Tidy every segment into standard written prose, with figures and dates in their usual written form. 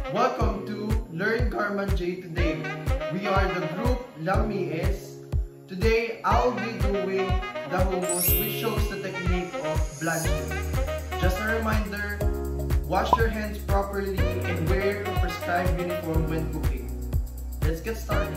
Welcome to Learn Garde today. We are the group Lam-mi-es. Today, I'll be doing the hummus, which shows the technique of blanching. Just a reminder, wash your hands properly and wear a prescribed uniform when cooking. Let's get started.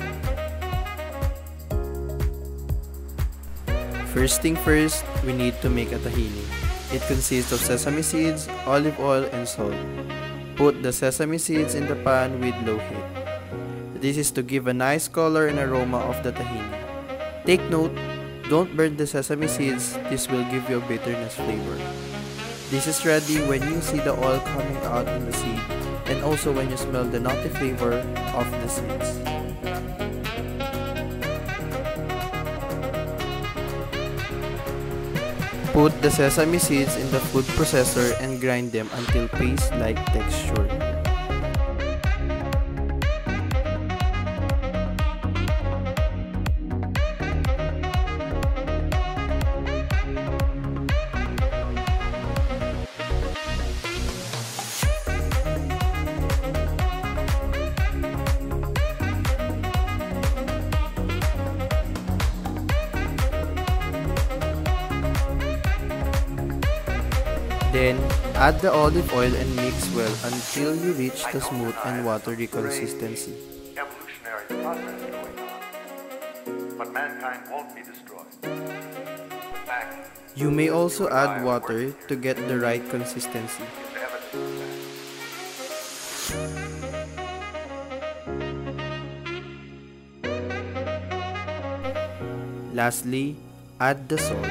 First thing first, we need to make a tahini. It consists of sesame seeds, olive oil, and salt. Put the sesame seeds in the pan with low heat. This is to give a nice color and aroma of the tahini. Take note, don't burn the sesame seeds, this will give you a bitterness flavor. This is ready when you see the oil coming out in the seed and also when you smell the nutty flavor of the seeds. Put the sesame seeds in the food processor and grind them until paste-like texture. Then, add the olive oil and mix well until you reach the smooth and watery consistency. Evolutionary process going on, but mankind won't be destroyed. In fact, You may also add water to get the right consistency. is evidence of that. Lastly, add the salt.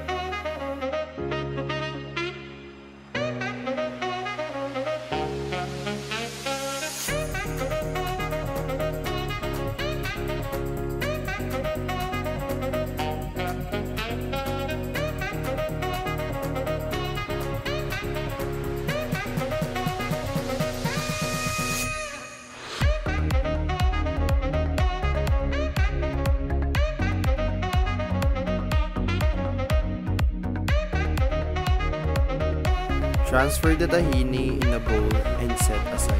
Transfer the tahini in a bowl and set aside.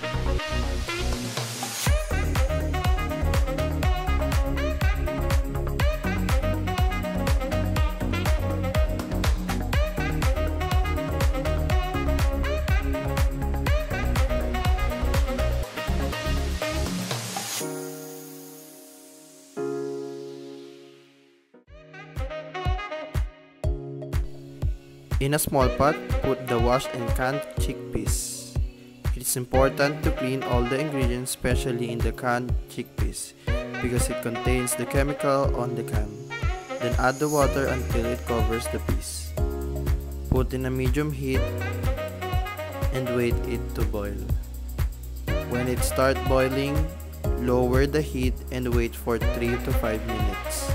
In a small pot, put the washed and canned chickpeas. It is important to clean all the ingredients, especially in the canned chickpeas, because it contains the chemical on the can. Then add the water until it covers the peas. Put in a medium heat and wait it to boil. When it starts boiling, lower the heat and wait for 3 to 5 minutes.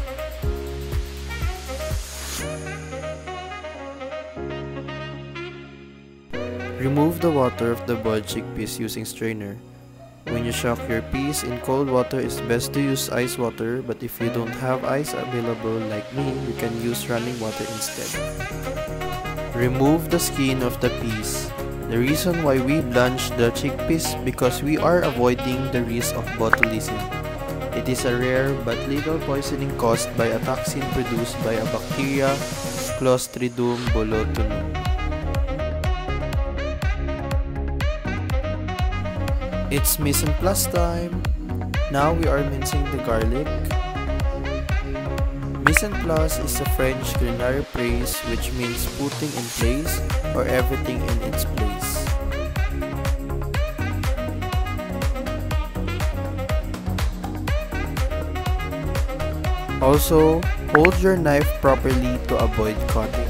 Remove the water of the boiled chickpeas using strainer. When you shock your peas in cold water, it's best to use ice water, but if you don't have ice available like me, you can use running water instead. Remove the skin of the peas. The reason why we blanch the chickpeas because we are avoiding the risk of botulism. It is a rare but lethal poisoning caused by a toxin produced by a bacteria, Clostridium botulinum. It's mise en place time. Now we are mincing the garlic. Mise en place is a French culinary phrase which means putting in place or everything in its place. Also, hold your knife properly to avoid cutting.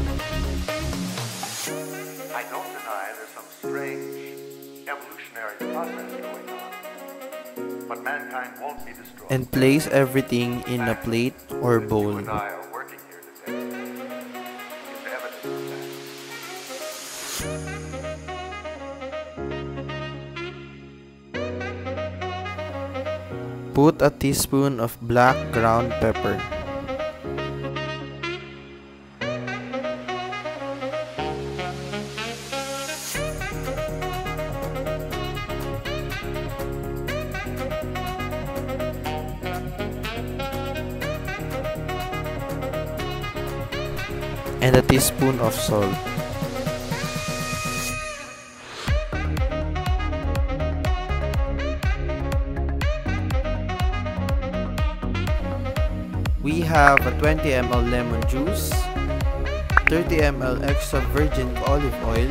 I don't deny there's some strange evolutionary process going on, but mankind won't be destroyed. And place everything in a plate or bowl. You and I are working here today. Is evidence of that. Put a teaspoon of black ground pepper. and a teaspoon of salt. We have a 20 ml lemon juice, 30 ml extra virgin olive oil,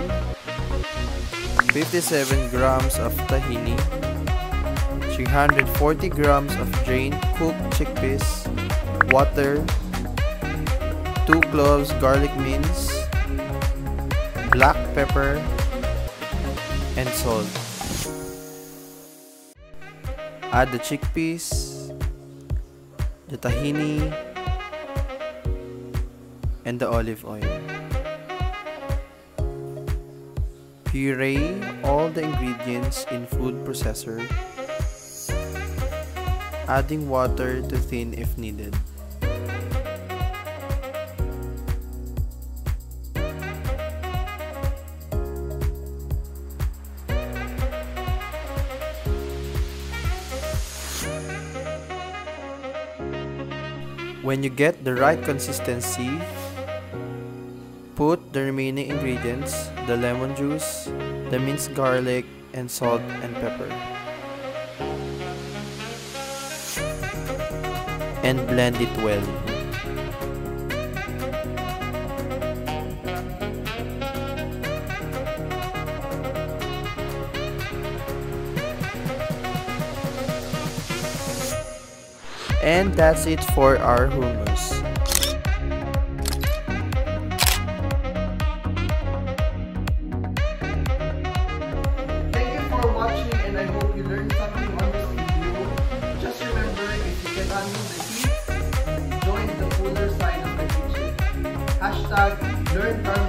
57 grams of tahini, 340 grams of drained cooked chickpeas, water, 2 cloves garlic mince, black pepper, and salt. Add the chickpeas, the tahini, and the olive oil. Puree all the ingredients in food processor, adding water to thin if needed. When you get the right consistency, put the remaining ingredients, the lemon juice, the minced garlic, and salt and pepper, and blend it well. And that's it for our hummus. Thank you for watching, and I hope you learned something on this video. Just remember, if you can handle the heat, join the cooler side of the kitchen. #LearnGarde